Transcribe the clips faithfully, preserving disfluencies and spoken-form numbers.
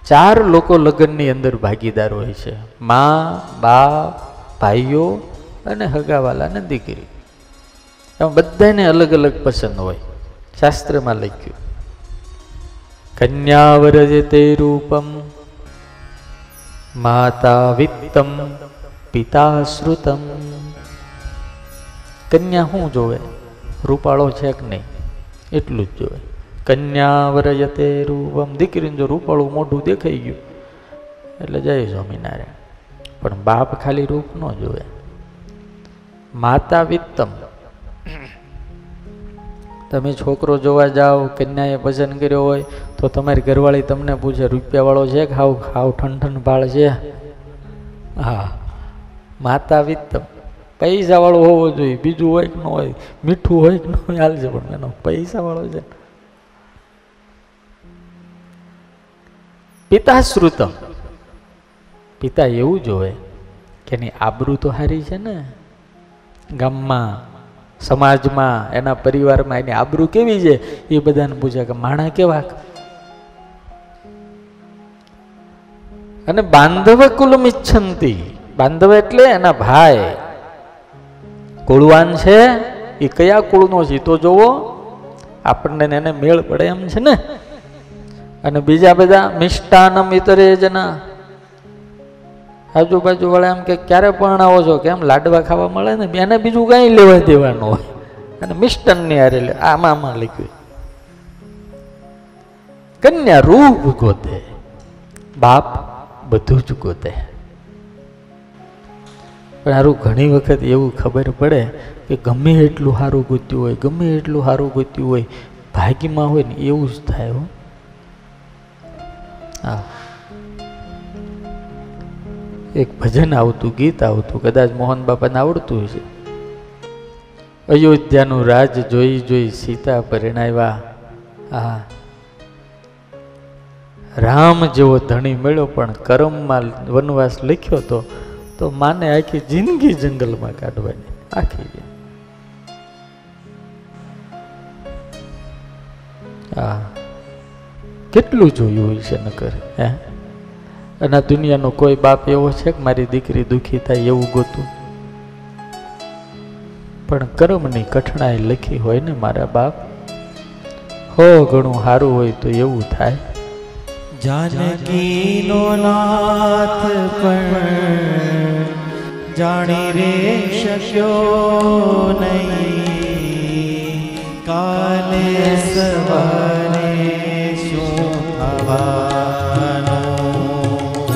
ચાર લોકો લગ્નની અંદર ભાગીદાર હોય છે, મા, બાપ, ભાઈઓ અને હગાવાલા ને દીકરી. એમ બધાને અલગ અલગ પસંદ હોય. શાસ્ત્રમાં લખ્યું કન્યા વરજતે રૂપમ માતા વિત્તમ પિતા શ્રુતમ. કન્યા શું જોવે? રૂપાળો છે કે નહીં એટલું જ જોવે. કન્યા વરજતે રૂપમ, દીકરીને જો રૂપાળું મોઢું દેખાઈ ગયું એટલે જય સ્વામિનારાયણ. પણ બાપ ખાલી રૂપ ન જોવે. માતા વિત્તમ, તમે છોકરો જોવા જાઓ, કન્યાએ પસંદ કર્યો હોય તો તમારી ઘરવાળી તમને પૂછે રૂપિયા વાળો છે કે હાવ હાવ ઠંઠન ભાળ છે? હા, માતા વિત્તમ, પૈસા વાળો હોવો જોઈએ. બીજું હોય કે ન હોય, મીઠું હોય કે ન હોય હાલશે, પણ એનો પૈસા વાળો છે. પિતા શ્રુતમ, પિતા એવું જોવે કે એની આબરૂ તો હારી છે ને, ગામમાં, સમાજમાં, એના પરિવારમાં એની આબરૂ કેવી છે એ બધાને પૂછે કે માણા કેવા. અને બાંધવ કુલમ ઈચ્છંતી, બાંધવ એટલે એના ભાઈ. કુળવાન છે એ કયા કુળનો છે તો જોવો, આપણને એને મેળ પડે એમ છે ને. અને બીજા બધા મિષ્ટાનમ ઇતરે જના, આજુબાજુ વાળા એમ કે ક્યારે પરણાવો છો, કેમ લાડવા ખાવા મળે ને, એને બીજું કઈ લેવા દેવાનું હોય. અને મિષ્ટાન ની હારે આમાં આમાં લખ્યું કન્યા રૂપ ગોતે, બાપ બધું જ ગોતે. પણ સારું ઘણી વખત એવું ખબર પડે કે ગમે એટલું સારું ગોત્યું હોય, ગમે એટલું સારું ગોત્યું હોય, ભાગ્યમાં હોય ને એવું જ થાય હો. હા, એક ભજન આવતું, ગીત આવતું, કદાચ મોહન બાપાને આવડતું હશે. અયોધ્યાનું રાજ જોઈ જોઈ સીતા પરિણાવ્યા. હા, રામ જેવો ધણી મળ્યો પણ કરમમાં વનવાસ લખ્યો તો તો માને આખી જિંદગી જંગલમાં કાઢવાની. આખી હા, કેટલું જોયું હોય છે નકર. હે, અને દુનિયાનો કોઈ બાપ એવો છે કે મારી દીકરી દુઃખી થાય એવું ગોતું? પણ કર્મની કઠણાઈ લખી હોય ને મારા બાપ, હો ઘણું સારું હોય તો એવું થાય. જાનકીનો નાથ પણ જાણી રે શક્યો નહીં, કાલે સવારે શું થવાનું.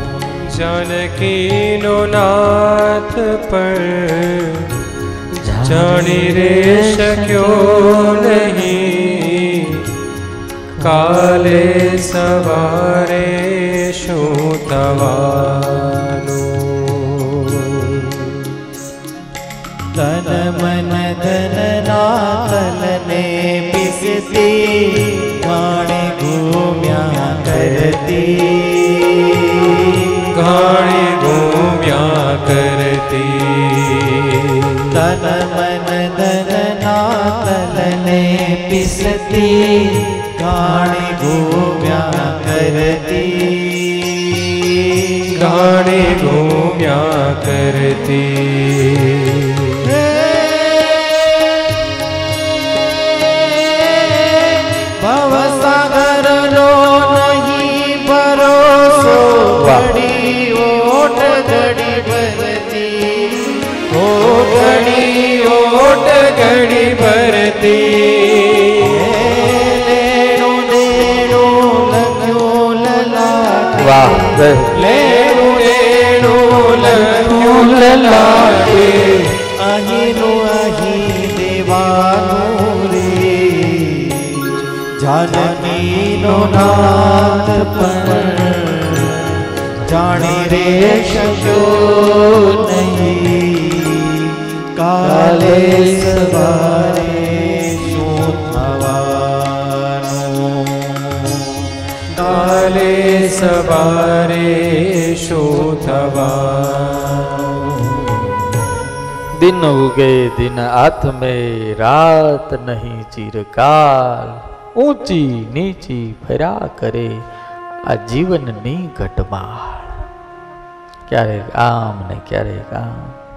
જાનકીનો નાથ પણ જાણી રે શક્યો નહીં, કાલે સવારે શું થવાનું. તન મન ધન નાતલને પિસતી, ઘાણે ઘૂમ્યા કરતી, ઘાણે ઘૂમ્યા કરતી. તન મન ધન નાતલને પિસતી, ઘાણે ઘૂમ્યા કરતી, ઘાણે ઘૂમ્યા કરતી. ભવસાગરનો નહીં ભરોસો, ઘડી ઓટ ઘડી ભરતી, ઓ ઘડી ઓટ ઘડી ભરતી. વાહ, લેણું લેણું લખ્યું લલાટે, અહીંનું અહીં દેવાનું રે. જાનકીનો નાથ પણ જાણી રે શક્યો નહીં, કાલે સવારે શું થવાનું. કાલે સવારે શું થવાનું. દિન ઉગે દિન હાથ में रात नहीं चिरकाल, ऊंची नीची फरा करे આ જીવનની ઘટમાળ, ક્યારેક આમ ને ક્યારેક આમ.